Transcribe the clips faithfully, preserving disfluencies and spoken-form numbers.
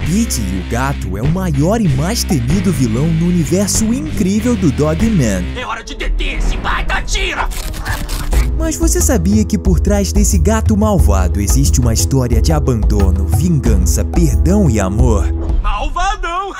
Pete e o gato é o maior e mais temido vilão no universo incrível do Dogman. É hora de deter esse baita tira! Mas você sabia que por trás desse gato malvado existe uma história de abandono, vingança, perdão e amor? Malvadão!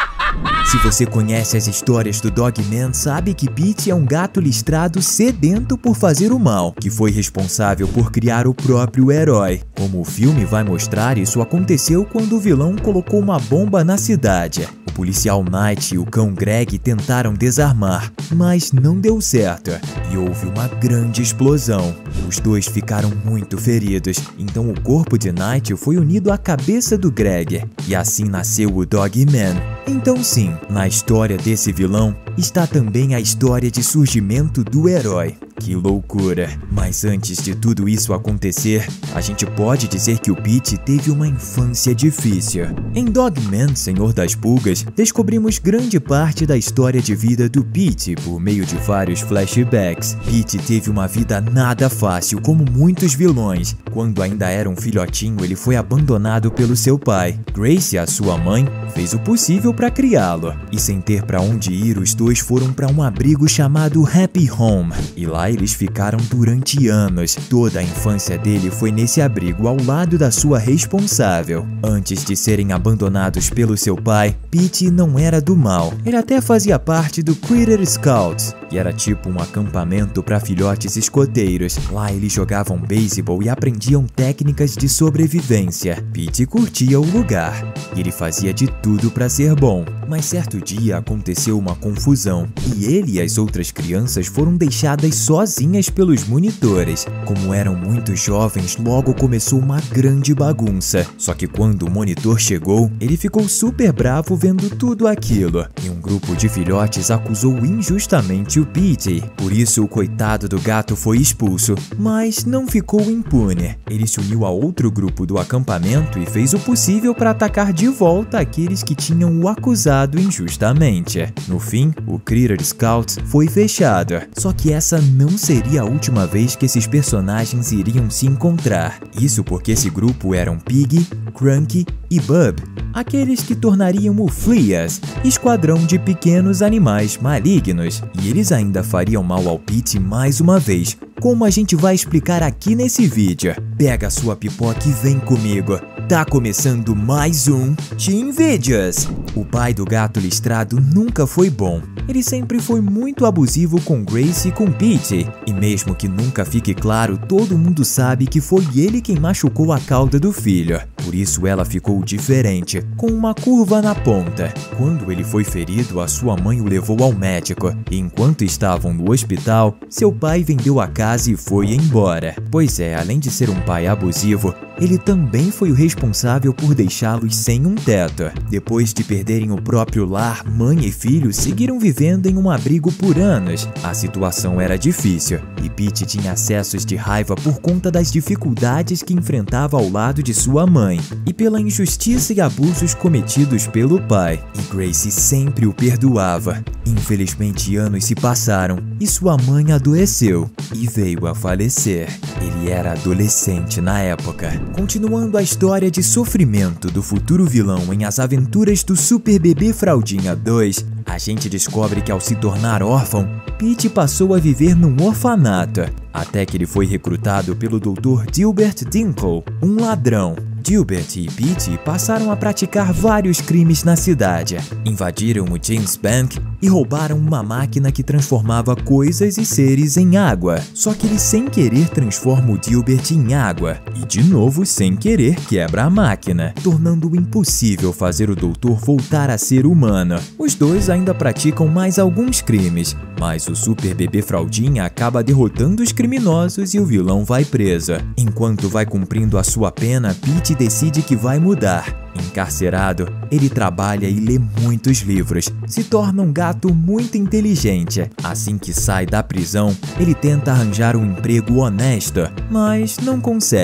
Se você conhece as histórias do Dogman, sabe que Pete é um gato listrado sedento por fazer o mal, que foi responsável por criar o próprio herói. Como o filme vai mostrar, isso aconteceu quando o vilão colocou uma bomba na cidade. O policial Knight e o cão Greg tentaram desarmar, mas não deu certo, e houve uma grande explosão. Os dois ficaram muito feridos, então o corpo de Knight foi unido à cabeça do Greg, e assim nasceu o Dogman. Então sim, na história desse vilão está também a história de surgimento do herói. Que loucura! Mas antes de tudo isso acontecer, a gente pode dizer que o Pete teve uma infância difícil. Em Dogman, Senhor das Pulgas, descobrimos grande parte da história de vida do Pete por meio de vários flashbacks. Pete teve uma vida nada fácil, como muitos vilões. Quando ainda era um filhotinho, ele foi abandonado pelo seu pai. Grace, a sua mãe, fez o possível para criá-lo. E sem ter para onde ir, os dois foram para um abrigo chamado Happy Home. E lá eles ficaram durante anos. Toda a infância dele foi nesse abrigo ao lado da sua responsável. Antes de serem abandonados pelo seu pai, Pete não era do mal. Ele até fazia parte do Critter Scouts, que era tipo um acampamento para filhotes escoteiros. Lá eles jogavam beisebol e aprendiam técnicas de sobrevivência. Pete curtia o lugar e ele fazia de tudo para ser bom. Mas certo dia aconteceu uma confusão e ele e as outras crianças foram deixadas sozinhas pelos monitores. Como eram muito jovens, logo começou uma grande bagunça. Só que quando o monitor chegou, ele ficou super bravo vendo tudo aquilo. E um grupo de filhotes acusou injustamente o Pete. Por isso o coitado do gato foi expulso, mas não ficou impune. Ele se uniu a outro grupo do acampamento e fez o possível para atacar de volta aqueles que tinham o acusado injustamente. No fim, o Critter Scouts foi fechado. Só que essa não seria a última vez que esses personagens iriam se encontrar. Isso porque esse grupo eram Piggy, Crunky e Bub, aqueles que tornariam o Fleas, esquadrão de pequenos animais malignos. E eles ainda fariam mal ao Pete mais uma vez, como a gente vai explicar aqui nesse vídeo. Pega a sua pipoca e vem comigo. Tá começando mais um Teen Videos. O pai do gato listrado nunca foi bom. Ele sempre foi muito abusivo com Grace e com Pete. E mesmo que nunca fique claro, todo mundo sabe que foi ele quem machucou a cauda do filho. Por isso ela ficou diferente, com uma curva na ponta. Quando ele foi ferido, a sua mãe o levou ao médico. E enquanto estavam no hospital, seu pai vendeu a casa e foi embora. Pois é, além de ser um pai abusivo, ele também foi o responsável por deixá-los sem um teto. Depois de perderem o próprio lar, mãe e filho seguiram vivendo em um abrigo por anos. A situação era difícil e Pete tinha acessos de raiva por conta das dificuldades que enfrentava ao lado de sua mãe e pela injustiça e abusos cometidos pelo pai. E Grace sempre o perdoava. Infelizmente, anos se passaram e sua mãe adoeceu e veio a falecer. Ele era adolescente na época. Continuando a história de sofrimento do futuro vilão em As Aventuras do Super Bebê Fraldinha dois, a gente descobre que ao se tornar órfão, Pete passou a viver num orfanato, até que ele foi recrutado pelo doutor Dilbert Dinkle, um ladrão. Dilbert e Pete passaram a praticar vários crimes na cidade. Invadiram o James Bank e roubaram uma máquina que transformava coisas e seres em água. Só que ele sem querer transforma o Dilbert em água. E de novo, sem querer, quebra a máquina, tornando impossível fazer o doutor voltar a ser humano. Os dois ainda praticam mais alguns crimes, mas o Super Bebê Fraldinha acaba derrotando os criminosos e o vilão vai preso. Enquanto vai cumprindo a sua pena, Pete decide que vai mudar. Encarcerado, ele trabalha e lê muitos livros, se torna um gato muito inteligente. Assim que sai da prisão, ele tenta arranjar um emprego honesto, mas não consegue.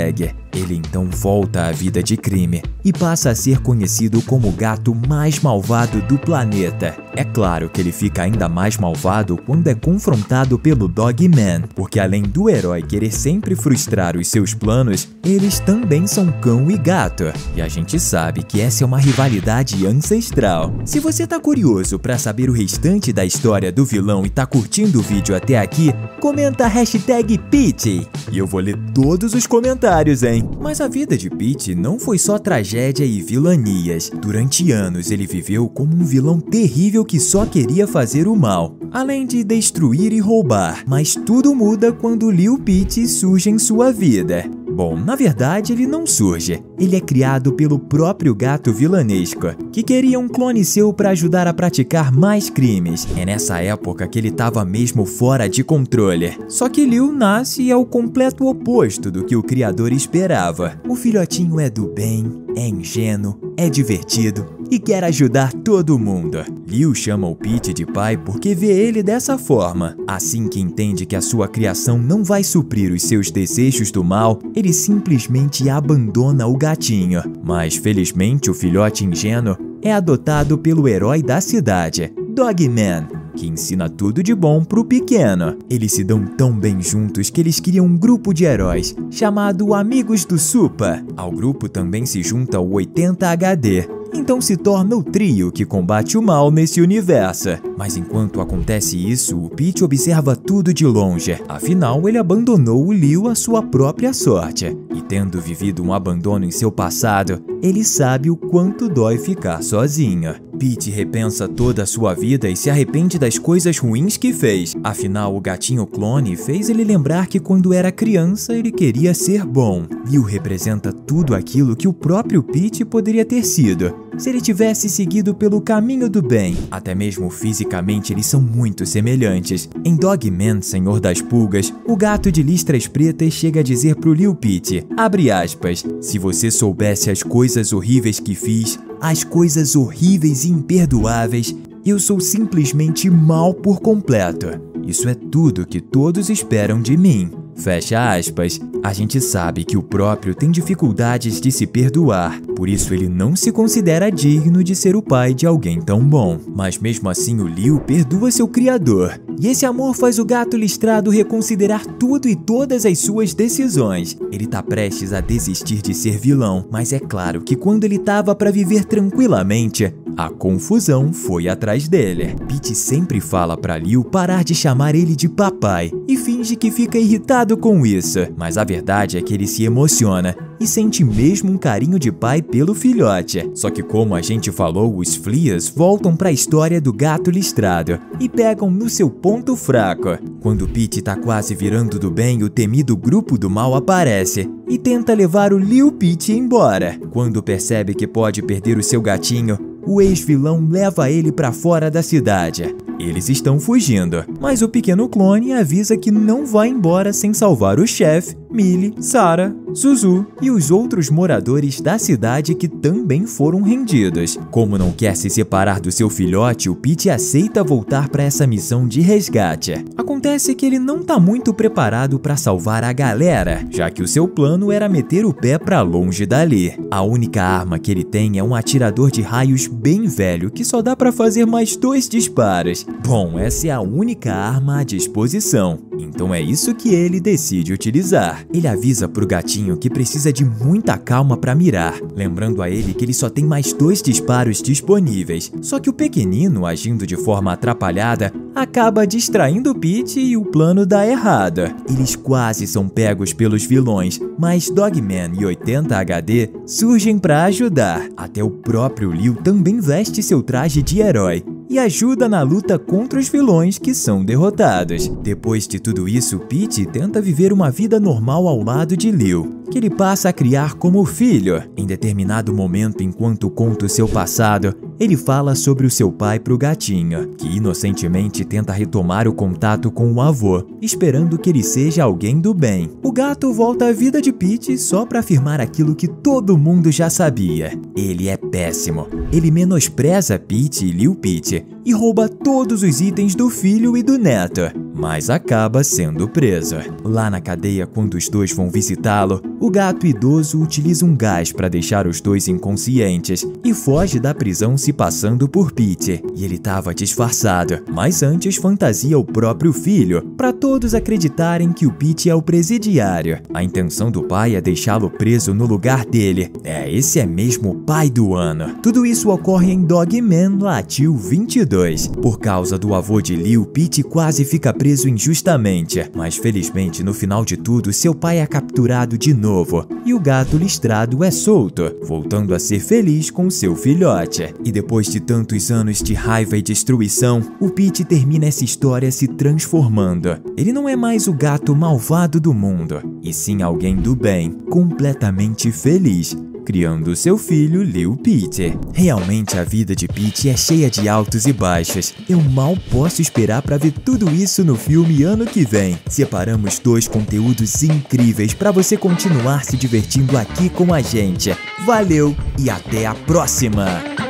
Ele então volta à vida de crime e passa a ser conhecido como o gato mais malvado do planeta. É claro que ele fica ainda mais malvado quando é confrontado pelo Dogman, porque além do herói querer sempre frustrar os seus planos, eles também são cão e gato. E a gente sabe que essa é uma rivalidade ancestral. Se você tá curioso para saber o restante da história do vilão e tá curtindo o vídeo até aqui, comenta a hashtag Pete e eu vou ler todos os comentários, hein? Mas a vida de Pete não foi só tragédia e vilanias. Durante anos ele viveu como um vilão terrível que só queria fazer o mal, além de destruir e roubar. Mas tudo muda quando Lil Pete surge em sua vida. Bom, na verdade ele não surge. Ele é criado pelo próprio gato vilanesco, que queria um clone seu para ajudar a praticar mais crimes. É nessa época que ele estava mesmo fora de controle. Só que Lil nasce e é o completo oposto do que o criador esperava. O filhotinho é do bem, é ingênuo, é divertido e quer ajudar todo mundo. Lil chama o Pete de pai porque vê ele dessa forma. Assim que entende que a sua criação não vai suprir os seus desejos do mal, ele simplesmente abandona o gatinho. Mas felizmente o filhote ingênuo é adotado pelo herói da cidade, Dogman, que ensina tudo de bom pro pequeno. Eles se dão tão bem juntos que eles criam um grupo de heróis chamado Amigos do Supa. Ao grupo também se junta o oitenta H D. Então se torna o trio que combate o mal nesse universo. Mas enquanto acontece isso, o Pete observa tudo de longe. Afinal, ele abandonou o Lil à sua própria sorte. E tendo vivido um abandono em seu passado, ele sabe o quanto dói ficar sozinho. Pete repensa toda a sua vida e se arrepende das coisas ruins que fez. Afinal, o gatinho clone fez ele lembrar que quando era criança ele queria ser bom. Lil representa tudo aquilo que o próprio Pete poderia ter sido se ele tivesse seguido pelo caminho do bem. Até mesmo fisicamente eles são muito semelhantes. Em Dogman, Senhor das Pulgas, o gato de listras pretas chega a dizer pro Lil Pete, abre aspas, se você soubesse as coisas horríveis que fiz, as coisas horríveis e imperdoáveis, eu sou simplesmente mal por completo. Isso é tudo que todos esperam de mim. Fecha aspas. A gente sabe que o próprio tem dificuldades de se perdoar, por isso ele não se considera digno de ser o pai de alguém tão bom. Mas mesmo assim o Lil perdoa seu criador, e esse amor faz o gato listrado reconsiderar tudo e todas as suas decisões. Ele tá prestes a desistir de ser vilão, mas é claro que quando ele tava para viver tranquilamente, a confusão foi atrás dele. Pete sempre fala pra Lil parar de chamar ele de papai e finge que fica irritado com isso, mas a verdade é que ele se emociona e sente mesmo um carinho de pai pelo filhote. Só que como a gente falou, os Fleas voltam para a história do gato listrado e pegam no seu ponto fraco. Quando Pete tá quase virando do bem, o temido grupo do mal aparece e tenta levar o Lil Pete embora. Quando percebe que pode perder o seu gatinho, o ex-vilão leva ele para fora da cidade. Eles estão fugindo, mas o pequeno clone avisa que não vai embora sem salvar o chefe, Millie, Sarah, Zuzu e os outros moradores da cidade que também foram rendidos. Como não quer se separar do seu filhote, o Pete aceita voltar para essa missão de resgate. Acontece que ele não tá muito preparado para salvar a galera, já que o seu plano era meter o pé para longe dali. A única arma que ele tem é um atirador de raios bem velho que só dá para fazer mais dois disparos. Bom, essa é a única arma à disposição, então é isso que ele decide utilizar. Ele avisa pro gatinho que precisa de muita calma para mirar, lembrando a ele que ele só tem mais dois disparos disponíveis. Só que o pequenino, agindo de forma atrapalhada, acaba distraindo Pete e o plano dá errado. Eles quase são pegos pelos vilões, mas Dogman e oitenta H D surgem para ajudar. Até o próprio Lil também veste seu traje de herói e ajuda na luta contra os vilões que são derrotados. Depois de tudo isso, Pete tenta viver uma vida normal ao lado de Lil, que ele passa a criar como filho. Em determinado momento, enquanto conta o seu passado, ele fala sobre o seu pai pro gatinho, que inocentemente tenta retomar o contato com o avô, esperando que ele seja alguém do bem. O gato volta à vida de Pete só para afirmar aquilo que todo mundo já sabia. Ele é péssimo. Ele menospreza Pete e Lil Pete e rouba todos os itens do filho e do neto, mas acaba sendo preso. Lá na cadeia, quando os dois vão visitá-lo, o gato idoso utiliza um gás para deixar os dois inconscientes e foge da prisão se passando por Pete. E ele estava disfarçado, mas antes fantasia o próprio filho, para todos acreditarem que o Pete é o presidiário. A intenção do pai é deixá-lo preso no lugar dele. É, esse é mesmo o pai do ano. Tudo isso ocorre em Dogman Latil vinte e dois. Por causa do avô de Lee, o Pete quase fica preso injustamente, mas felizmente no final de tudo seu pai é capturado de novo e o gato listrado é solto, voltando a ser feliz com seu filhote. E depois de tantos anos de raiva e destruição, o Pete termina essa história se transformando. Ele não é mais o gato malvado do mundo, e sim alguém do bem, completamente feliz, criando seu filho Lil Pete. Realmente a vida de Pete é cheia de altos e baixos. Eu mal posso esperar para ver tudo isso no filme ano que vem. Separamos dois conteúdos incríveis para você continuar se divertindo aqui com a gente. Valeu e até a próxima!